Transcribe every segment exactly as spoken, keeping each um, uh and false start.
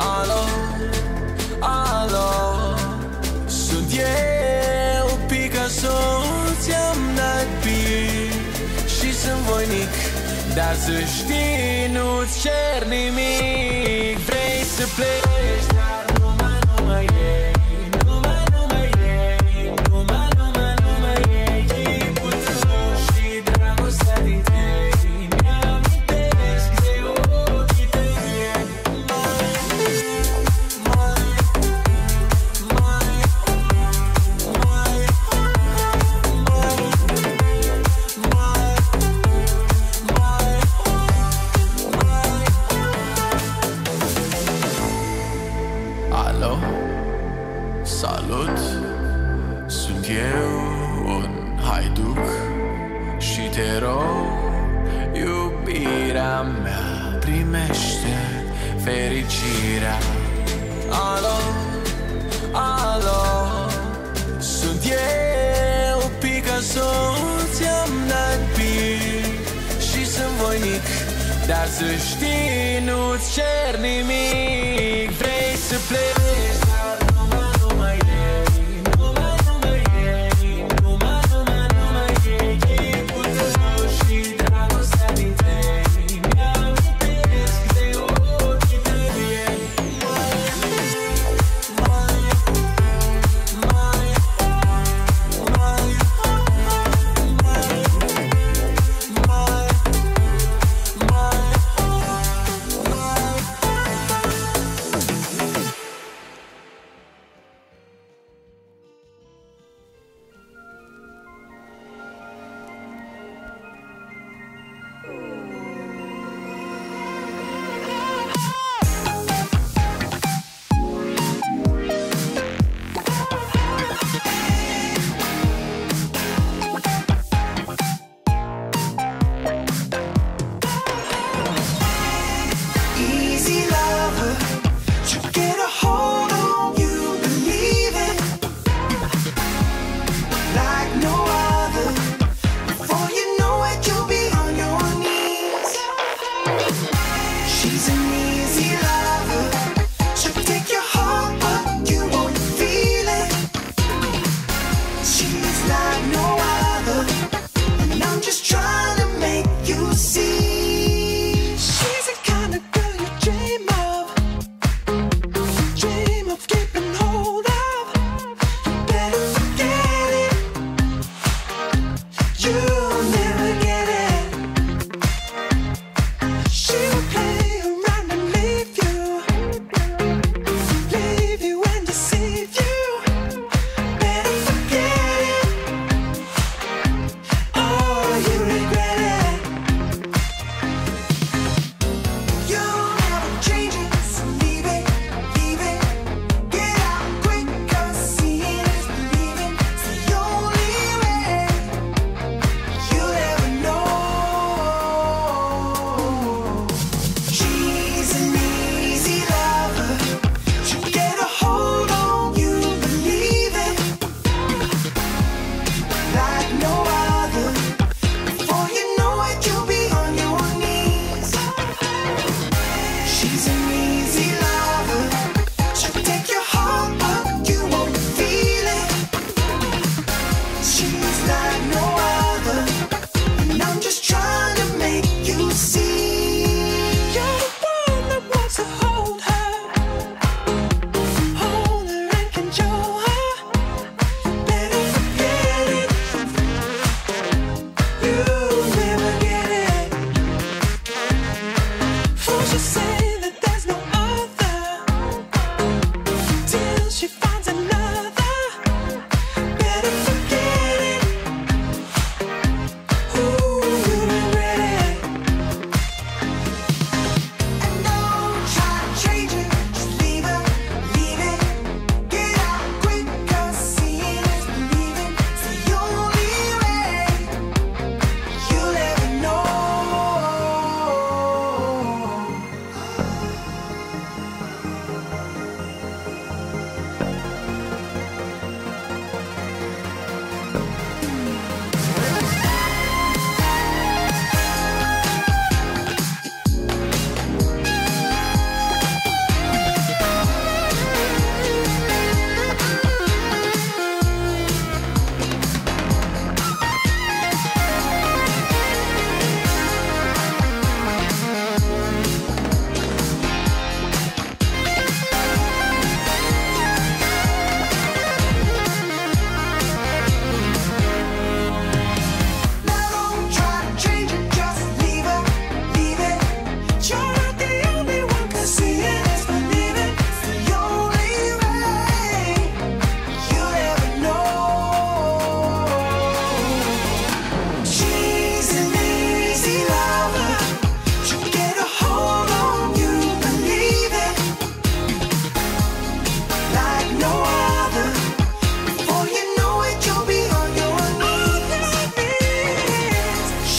Alo, alo, sunt eu, Picasso, ți-am dat beat și sunt voinic, dar să știi, nu-ți cer nimic. Vrei să pleci, dar numai, numai ei, numai, numai ei, numai, numai, numai ei. Chipul tău și dragostea din tei mi-amintesc de ochii tăi. Alo, salut, sunt eu, un haiduc și te rog, iubirea mea, primește fericirea. Alo, alo, sunt eu, Picasso, ți-am dat beat și sunt voinic, dar să știi, nu-ți cer nimic. Vrei să pleci, dar numai, numai ei, numai, numai ei, numai, numai, numai ei. Chipul tău și dragostea din tei mi-amintesc de ochii tăi.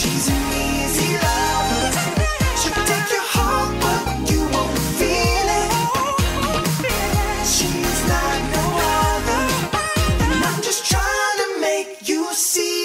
She's an easy lover. She'll take your heart, but you won't feel it. She's like no other, and I'm just trying to make you see.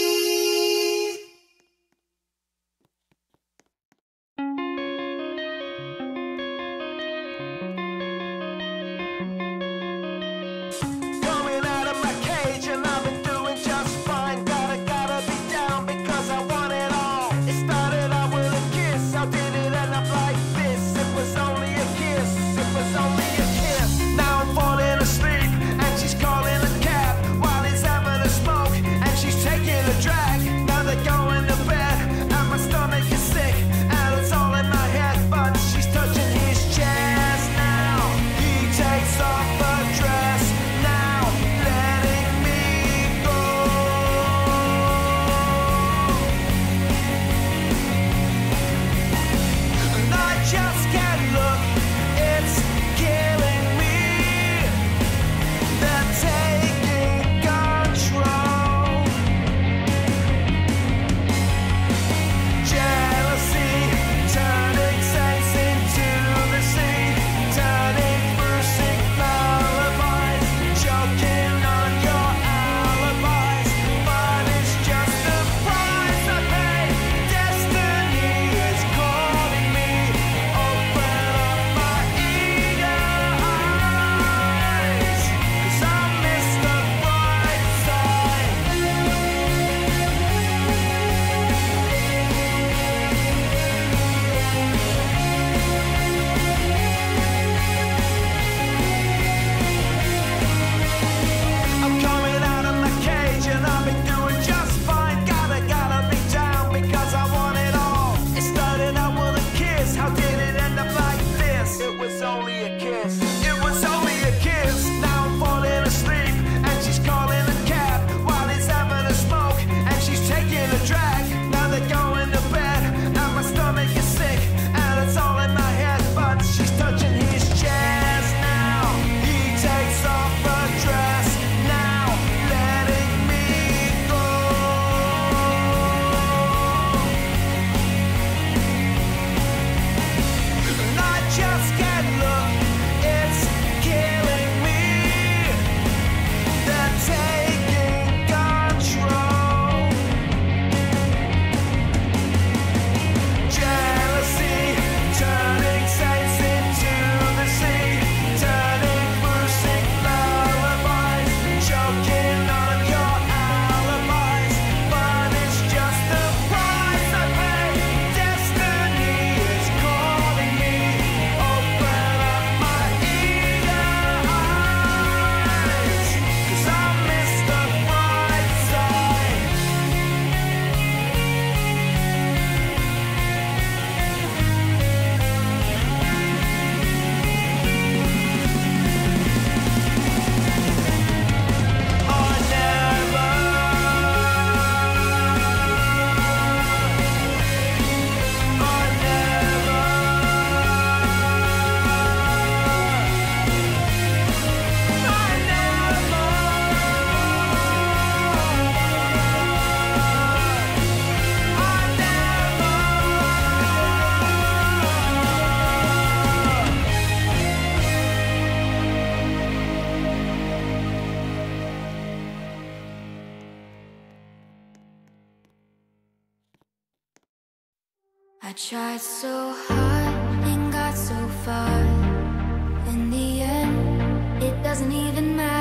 Coming out of my cage and I've been doing just fine. Gotta, gotta be down because I want it all. It started out with a kiss. How did it end up like this? It was only a kiss. It was only a kiss. Now I'm falling asleep and she's calling a cab while he's having a smoke and she's taking a drag. Now they're going to bed and my stomach is sick and it's all in my head, but she's touching his chest now. He takes off her dress now, letting me go. And I just can't look, it's killing me. They're taking control. Jealousy, turning saints into the sea, turning bruising lullabies, choking on your alibis. But it's just a price I pay. Destiny is calling me. Open up my eager eyes, 'cause I miss the bright side. I'm coming out of my cage and I've been doing just fine. Gotta, gotta be down because I want it all. It started out with a kiss. How did it end up like this? It was only a kiss. It was only a kiss. Now I'm falling asleep and she's calling a cab while he's having a smoke and she's taking a drag. Now they're going to bed and my stomach is sick and it's all in my head, but she's touching his chest now. He takes off her dress now, letting me go. And I just can't look, it's killing me. They're taking control. Jealousy, turning saints into the sea, turning bruising lullabies, choking on your alibis. But it's just the price I pay. Destiny is calling me. Open up my eager eyes, 'cause I miss the bright side. Or never. Or never. I never. I never. I tried so hard and got so far. In the end, it doesn't even matter.